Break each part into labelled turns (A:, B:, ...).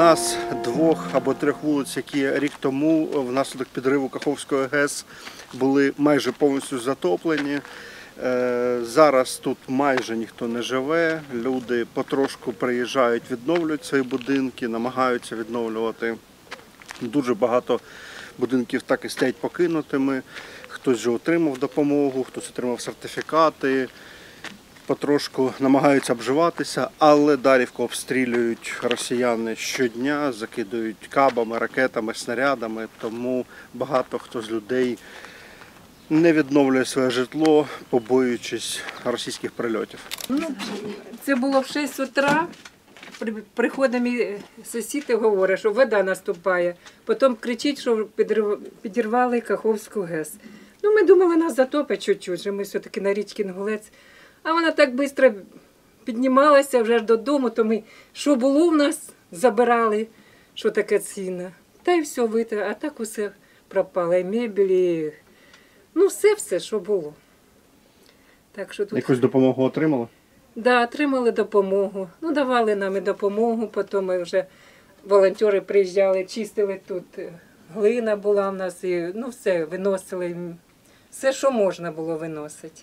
A: одна з 2 або 3 вулиць, які рік тому внаслідок підриву Каховської ГЕС були майже повністю затоплені. Зараз тут майже ніхто не живе, люди потрошку приїжджають, відновлюють свої будинки, намагаються відновлювати. Дуже багато будинків так і стоять покинутими, хтось вже отримав допомогу, хтось отримав сертифікати, потрошку намагаються обживатися, але Дарівку обстрілюють росіяни щодня, закидують кабами, ракетами, снарядами, тому багато хто з людей не відновлює своє житло, побоюючись російських прильотів.
B: Це було в 6 утра. Приходить мій сусід і говорить, що вода наступає. Потім кричить, що підірвали Каховську ГЕС. Ми думали, нас затопить чуть-чуть, що ми все-таки на річці Інгулець. А вона так швидко піднімалася вже додому, то ми, що було в нас, забирали, що таке цінне. Та й все витратили, а так усе пропало, і мебель, все, що було. Так, що тут...
A: Якусь допомогу отримали?
B: Да, отримали допомогу. Давали нам і допомогу, потім ми вже волонтери приїжджали, чистили тут, глина була в нас, і все, виносили, все, що можна було виносити.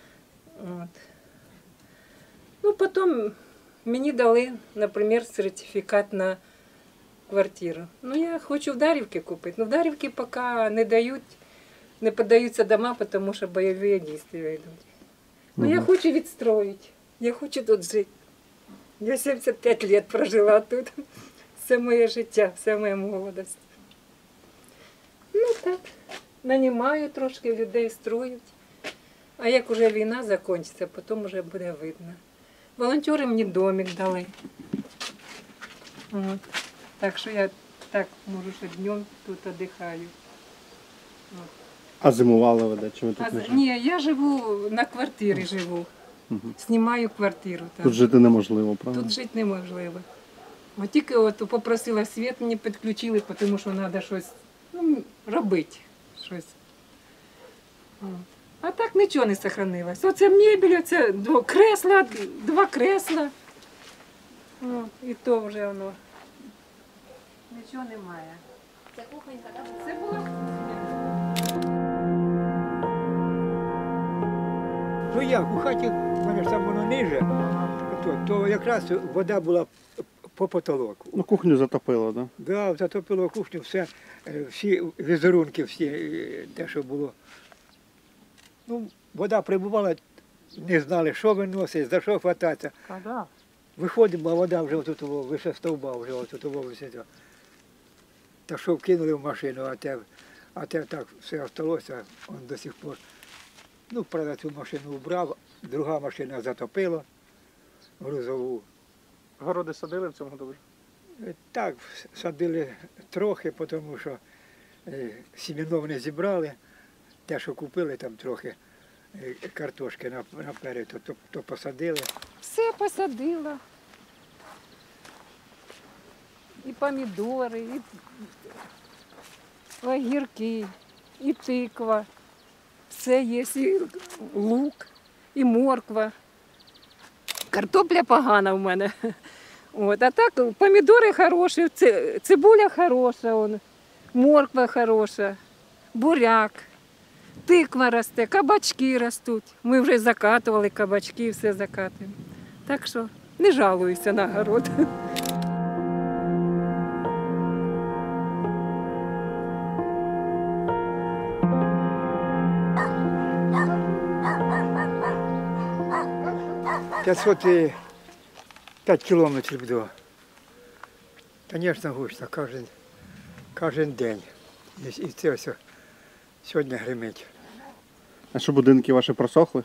B: Потім мені дали, наприклад, сертифікат на квартиру. Я хочу в Дарівці купити, в Дарівці поки не дають, не подаються дома, тому що бойові дії йдуть. Я хочу відстроїти. Я хочу тут жити. Я 75 років прожила тут. Все моє життя, вся моя молодість. Так, нанімаю трошки, людей строють. А як вже війна закінчиться, потім вже буде видно. Волонтери мені домик дали. Так що я так можу, що днем тут віддихаю.
A: А зимували ви де? Чи ви тут не живете?
B: Ні, я живу на квартирі живу. Знімаю квартиру. Там.
A: Тут жити неможливо, правда?
B: Тут жити неможливо. Тільки попросила світ, мені підключили, тому що треба щось робити. Щось. А так нічого не зберігалося. Оце мебель, оце 2 кресла. І то вже воно. Нічого немає. Це кухонька, так? Це була
C: Як у хаті, в мене ж там воно ниже, то якраз вода була по потолоку.
A: Кухню затопило, так?
C: Да, затопило кухню, всі візерунки, те, що було. Вода прибувала, не знали, що виносить, за що хвататися. Виходимо, а вода вже отут, вище стовба, вже отут висить. Та що вкинули в машину, а те так все залишилося, он до сих пор. Правда, цю машину вбрав, друга машина затопила, грузову.
A: Городи садили в цьому году?
C: Так, садили трохи, тому що сімінов не зібрали. Те, що купили, там трохи картошки наперед, то посадили.
B: Все посадила. І помідори, і огірки, і тиква. Все є, і лук, і морква. Картопля погана в мене. А так помідори хороші, цибуля хороша, морква хороша, буряк, тиква росте, кабачки ростуть. Ми вже закатували кабачки, все закатуємо. Так що не жалуюся на город.
C: «505 кілометрів до. Звісно, гучно, кожен день. І це все сьогодні гримить.
A: А що, будинки ваші просохли?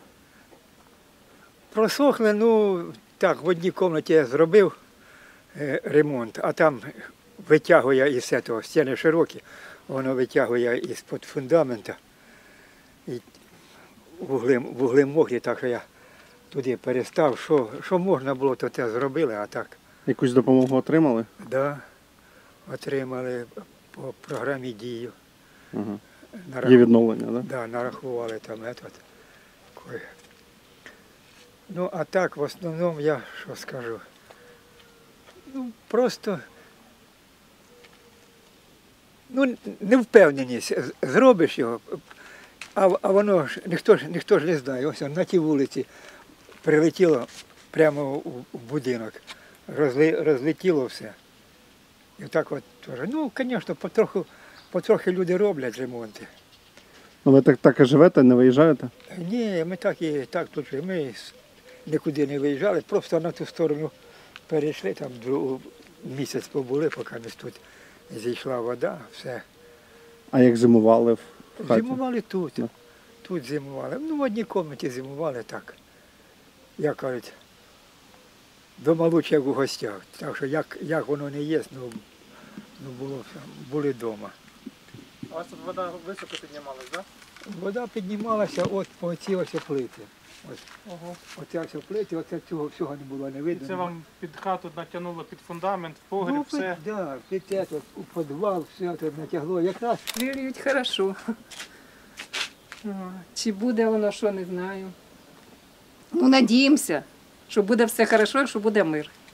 C: Просохли, так, в одній кімнаті я зробив ремонт, а там витягує із цього, стіни широкі, воно витягує із-під фундамента. І вугли мокрі, так що я туди перестав, що можна було, то те зробили, а так.
A: Якусь допомогу отримали?
C: Так, да, отримали по програмі «Дію».
A: Угу. Є відновлення, так? Да?
C: Так, да, нарахували там. А так, в основному, я що скажу, просто ну, невпевненість. Зробиш його, а воно ж ніхто ж не знає. Ось на тій вулиці прилетіло прямо у будинок, розлетіло все. І так от теж. Ну, звісно, потрохи люди роблять ремонти.
A: Ну, ви так і живете, не виїжджаєте?
C: Ні, ми так тут же. Ми нікуди не виїжджали, просто на ту сторону перейшли, там місяць побули, поки десь тут зійшла вода, все.
A: А як зимували в хаті?
C: Зимували тут.
A: Да.
C: Тут зимували. Ну, в одній кімнаті зимували так. Як кажуть, дома лучше, як у гостях. Так що як воно не є, ну були вдома.
D: У вас тут вода високо піднімалась, так?
C: Вода піднімалася от по ці ось плити. Ось.
D: Ого.
C: Оце ось плити, оце цього всього не було не видно.
D: Це вам під хату натягнуло під фундамент, в погріб,
C: Ну,
D: все.
C: да, під це, от, у підвал, все це натягло. Якраз
B: Вірюють хорошо. О, чи буде воно, що не знаю. Ну, надіємося, що буде все хорошо, що буде мир.